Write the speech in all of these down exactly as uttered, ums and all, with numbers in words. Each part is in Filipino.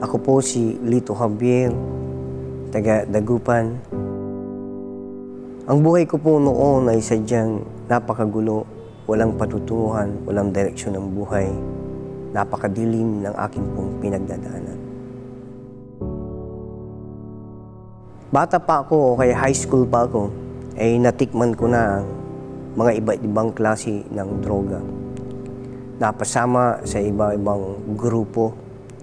Ako po si Lito Javier, taga Dagupan. Ang buhay ko po noon ay sadyang napakagulo, walang patutunguhan, walang direksyon ng buhay. Napakadilim ng aking pong pinagdadaanan. Bata pa ako, kaya high school pa ako, ay natikman ko na ang mga iba't ibang klase ng droga. Napasama sa iba-ibang grupo.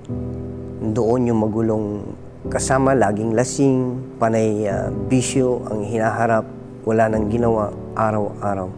Doon yung magulong kasama, laging lasing, panay uh, bisyo ang hinaharap, wala nang ginawa araw-araw.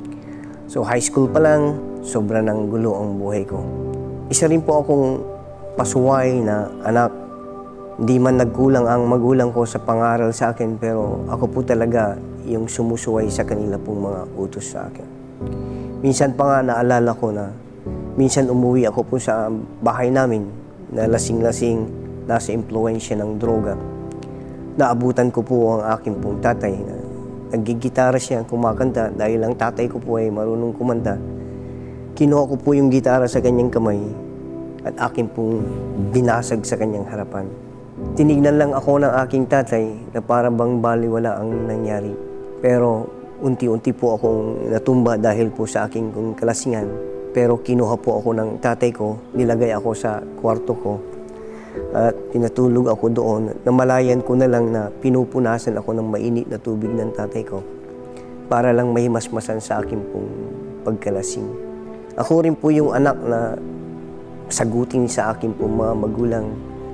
So high school pa lang, sobra nang gulo ang buhay ko. Isa rin po akong pasuway na anak. Hindi man nagkulang ang magulang ko sa pangaral sa akin, pero ako po talaga yung sumusuway sa kanila pong mga utos sa akin. Minsan pa nga naalala ko na minsan umuwi ako po sa bahay namin na lasing-lasing, nasa impluwensya ng droga. Naabutan ko po ang aking pong tatay na naggigitara siya, kumakanta dahil ang tatay ko po ay marunong kumanta. Kinuha ko po yung gitara sa kanyang kamay at aking pong binasag sa kanyang harapan. Tinignan lang ako ng aking tatay na para bang baliwala ang nangyari. Pero unti-unti po akong natumba dahil po sa aking kalasingan. Pero kinuha po ako ng tatay ko, nilagay ako sa kwarto ko at pinatulog ako doon. Namalayan ko na lang na pinupunasan ako ng mainit na tubig ng tatay ko para lang mahimasmasan sa akin pong pagkalasing. Ako rin po yung anak na sagutin sa akin pong mga magulang.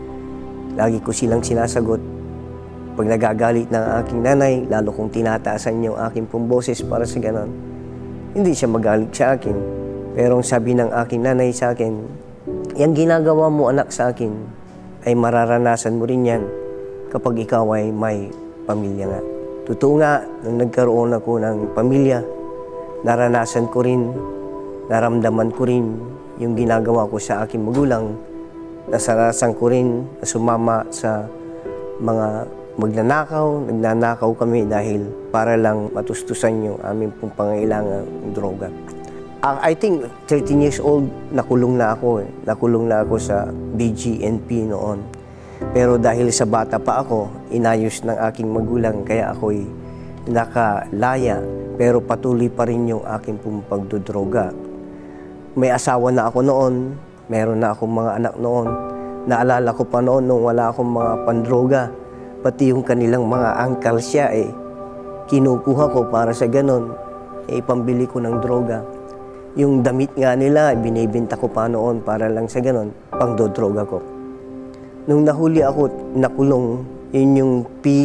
Lagi ko silang sinasagot. Pag nagagalit ng aking nanay, lalo kong tinataasan yung aking pong boses para sa ganon, hindi siya magalit sa akin. Pero ang sabi ng aking nanay sa akin, yung ginagawa mo anak sa akin, ay mararanasan mo rin yan kapag ikaw ay may pamilya nga. Totoo nga, nung nagkaroon ako ng pamilya, naranasan ko rin, naramdaman ko rin yung ginagawa ko sa aking magulang. Nasarasan ko rin na sumama sa mga magnanakaw, nagnanakaw kami dahil para lang matustusan yung aming pong pangailangan ng droga. I think thirteen years old, nakulong na ako eh. Nakulong na ako sa B G N P noon. Pero dahil sa bata pa ako, inayos ng aking magulang kaya ako'y nakalaya. Pero patuloy pa rin yung aking pong pagdodroga. May asawa na ako noon, meron na akong mga anak noon. Naalala ko pa noon nung wala akong mga pandroga. Pati yung kanilang mga uncle siya eh, kinukuha ko para sa ganon, eh pambili ko ng droga. Yung damit nga nila, binibenta ko pa noon para lang sa ganon, pangdodroga ko. Nung nahuli ako, nakulong, yun yung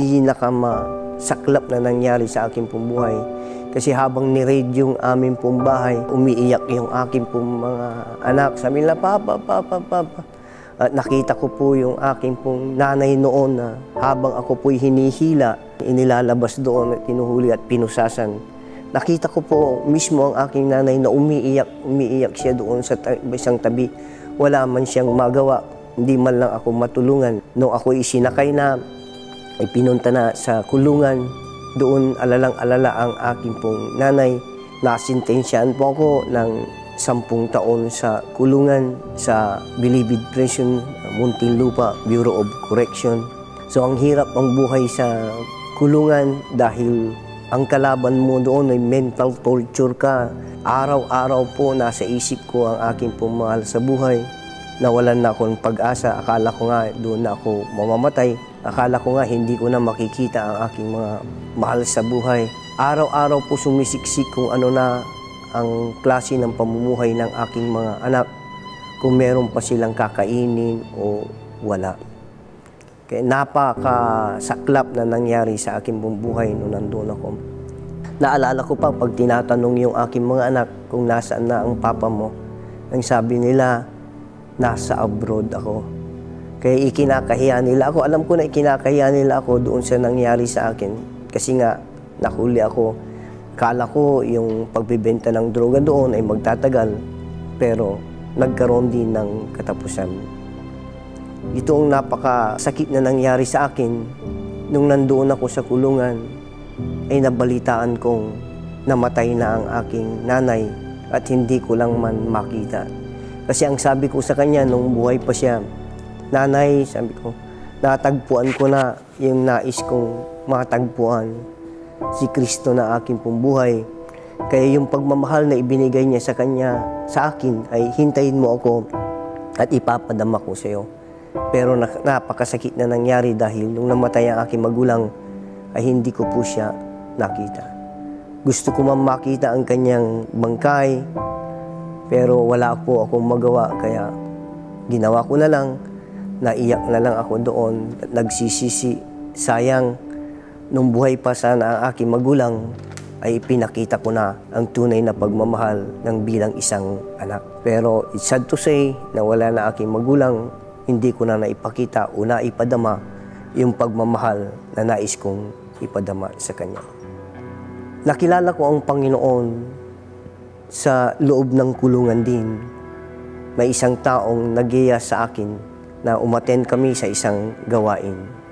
pinakamasaklap na nangyari sa aking pong buhay. Kasi habang ni-raid yung aming pong bahay, umiiyak yung aking pong mga anak. Sabi nila, papa, papa, papa. At nakita ko po yung aking pong nanay noon na habang ako po'y hinihila, inilalabas doon at tinuhuli at pinusasan. Nakita ko po mismo ang aking nanay na umiiyak, umiiyak siya doon sa isang tabi. Wala man siyang magawa, hindi man lang ako matulungan. Nung ako isinakay na, ay pinunta na sa kulungan, doon alalang-alala ang aking pong nanay. Nasintensyahan po ako ng sampung taon sa kulungan sa Bilibid Prison, Muntinlupa, Bureau of Correction. So ang hirap ang buhay sa kulungan dahil ang kalaban mo doon ay mental torture ka. Araw-araw po nasa isip ko ang aking pong mahal sa buhay. Nawalan na akong pag-asa. Akala ko nga doon na ako mamamatay. Akala ko nga hindi ko na makikita ang aking mga mahal sa buhay. Araw-araw po sumisiksik kung ano na ang klase ng pamumuhay ng aking mga anak. Kung meron pa silang kakainin o wala. Kaya napakasaklap na nangyari sa aking buong buhay nung nandun ako. Naalala ko pa pag tinatanong yung aking mga anak kung nasaan na ang papa mo, ang sabi nila, nasa abroad ako. Kaya ikinakahiya nila ako. Alam ko na ikinakahiya nila ako doon sa nangyari sa akin. Kasi nga, nahuli ako. Kala ko yung pagbibenta ng droga doon ay magtatagal. Pero nagkaroon din ng katapusan. Ito ang napakasakit na nangyari sa akin. Nung nandoon ako sa kulungan, ay nabalitaan kong namatay na ang aking nanay at hindi ko lang man makita. Kasi ang sabi ko sa kanya nung buhay pa siya, Nanay, sabi ko, natagpuan ko na yung nais kong matagpuan, si Kristo na aking pong buhay. Kaya yung pagmamahal na ibinigay niya sa Kanya, sa akin, ay hintayin mo ako at ipapadama ko sa iyo. Pero napakasakit na nangyari dahil nung namatay ang aking magulang, ay hindi ko po siya nakita. Gusto ko man makita ang kanyang bangkay, pero wala po akong magawa, kaya ginawa ko na lang, naiyak na lang ako doon at nagsisisi. Sayang, nung buhay pa sana ang aking magulang, ay pinakita ko na ang tunay na pagmamahal ng bilang isang anak. Pero it's sad to say na wala na aking magulang, hindi ko na naipakita o naipadama yung pagmamahal na nais kong ipadama sa Kanya. Nakilala ko ang Panginoon sa loob ng kulungan din. May isang taong nagiya sa akin na umattend kami sa isang gawain.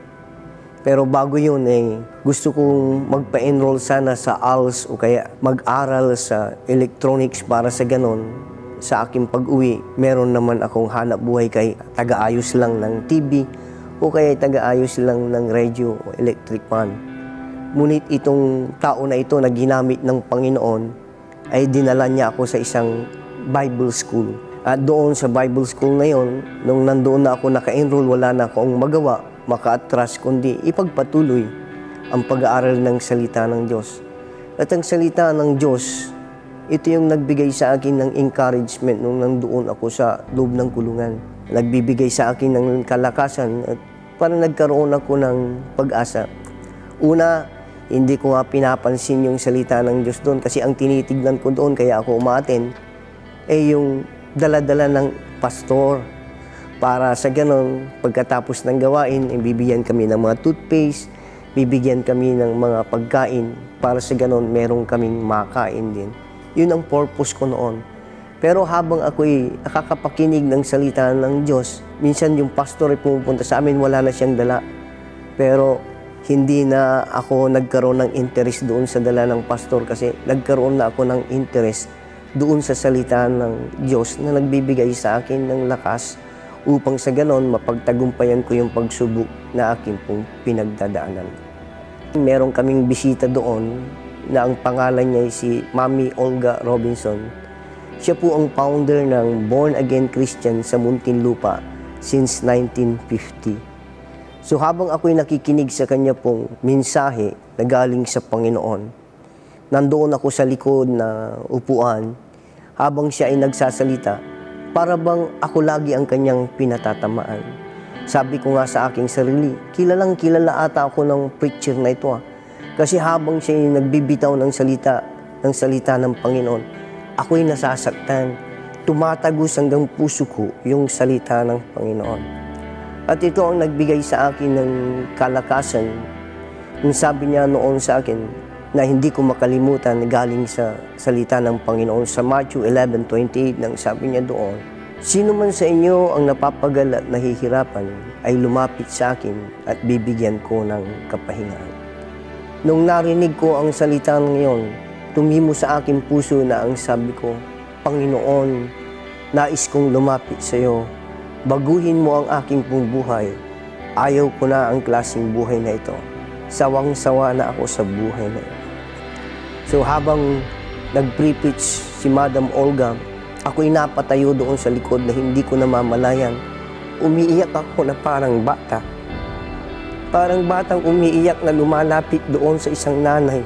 Pero bago yun, eh, gusto kong magpa-enroll sana sa A L S o kaya mag-aral sa electronics para sa ganon. Sa aking pag-uwi, meron naman akong hanap buhay kay taga-ayos lang ng T V o kaya taga-ayos lang ng radio o electric fan. Ngunit itong tao na ito na ginamit ng Panginoon ay dinala niya ako sa isang Bible school. At doon sa Bible school na yon, nung nandoon na ako naka-enroll, wala na akong magawa, maka-atras, kundi ipagpatuloy ang pag-aaral ng salita ng Diyos. At ang salita ng Diyos, ito yung nagbigay sa akin ng encouragement nung nandoon ako sa loob ng kulungan. Nagbibigay sa akin ng kalakasan at parang nagkaroon ako ng pag-asa. Una, hindi ko nga pinapansin yung salita ng Diyos doon kasi ang tinitignan ko doon kaya ako umaaten eh yung dala-dala ng pastor. Para sa ganon, pagkatapos ng gawain, bibigyan kami ng mga toothpaste, bibigyan kami ng mga pagkain. Para sa ganon, meron kaming makain din. Yun ang purpose ko noon. Pero habang ako'y nakakapakinig ng salita ng Diyos, minsan yung pastor ay pumupunta sa amin, wala na siyang dala. Pero hindi na ako nagkaroon ng interest doon sa dala ng pastor kasi nagkaroon na ako ng interest doon sa salita ng Diyos na nagbibigay sa akin ng lakas upang sa ganon mapagtagumpayan ko yung pagsubok na aking pong pinagdadaanan. Meron kaming bisita doon na ang pangalan niya ay si Mami Olga Robinson. Siya po ang founder ng Born Again Christian sa Muntinlupa since nineteen fifty. So habang ako'y nakikinig sa kanya pong mensahe na galing sa Panginoon, nandoon ako sa likod na upuan habang siya ay nagsasalita, para bang ako lagi ang kanyang pinatatamaan. Sabi ko nga sa aking sarili, kilalang kilala ata ako ng preacher na ito. Ah. Kasi habang siya ay nagbibitaw ng salita, ng salita ng Panginoon, ako'y nasasaktan. Tumatagos hanggang puso ko yung salita ng Panginoon. At ito ang nagbigay sa akin ng kalakasan. Yung sabi niya noon sa akin, na hindi ko makalimutan galing sa salita ng Panginoon sa Matthew eleven twenty-eight nang sabi niya doon, sino man sa inyo ang napapagal at nahihirapan ay lumapit sa akin at bibigyan ko ng kapahingaan. Nung narinig ko ang salita ng iyon, tumimo sa aking puso na ang sabi ko, Panginoon, nais kong lumapit sa iyo. Baguhin mo ang aking pong buhay. Ayaw ko na ang klaseng buhay na ito. Sawang-sawa na ako sa buhay na ito. So habang nag-preach si Madam Olga, ako'y napatayo doon sa likod na hindi ko namamalayan. Umiiyak ako na parang bata. Parang batang umiiyak na lumalapit doon sa isang nanay.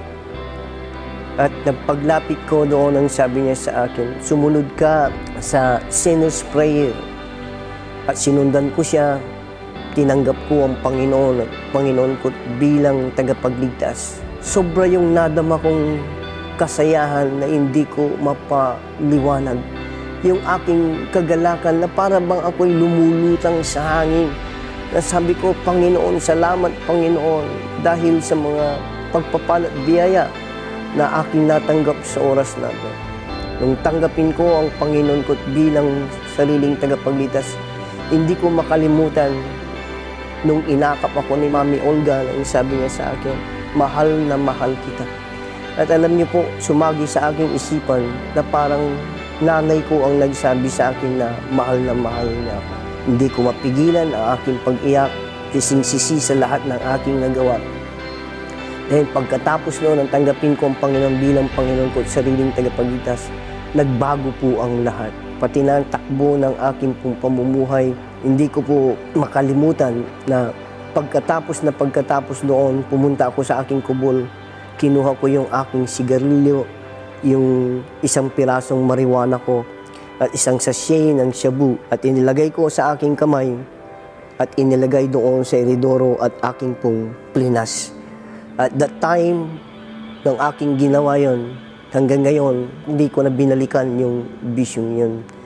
At nagpaglapit ko doon, ang sabi niya sa akin, sumunod ka sa sinner's prayer. At sinundan ko siya, tinanggap ko ang Panginoon at Panginoon ko bilang tagapagligtas. Sobra yung nadama kong kasayahan na hindi ko mapaliwanag. Yung aking kagalakan na para bang ako'y lumulutang sa hangin. Na sabi ko, Panginoon, salamat Panginoon dahil sa mga pagpapala at biyaya na aking natanggap sa oras na ito. Nung tanggapin ko ang Panginoon ko bilang sariling tagapagligtas, hindi ko makalimutan nung inakap ako ni Mami Olga, nang sabi niya sa akin, mahal na mahal kita. At alam niyo po, sumagi sa aking isipan na parang nanay ko ang nagsabi sa akin na mahal na mahal niya ako. Hindi ko mapigilan ang aking pag-iyak, sising-sisi sa lahat ng aking nagawa. Dahil pagkatapos noon, ang tanggapin ko ang Panginoon bilang Panginoon ko at sariling tagapagligtas, nagbago po ang lahat. Pati na ang takbo ng aking pong pamumuhay, hindi ko po makalimutan na pagkatapos na pagkatapos noon, pumunta ako sa aking kubol, kinuha ko yung aking sigarilyo, yung isang pirasong marijuana ko, at isang sachet ng shabu, at inilagay ko sa aking kamay, at inilagay doon sa eridoro at aking pong plinas. At that time, ng aking ginawa yon, hanggang ngayon, hindi ko na binalikan yung vision yun.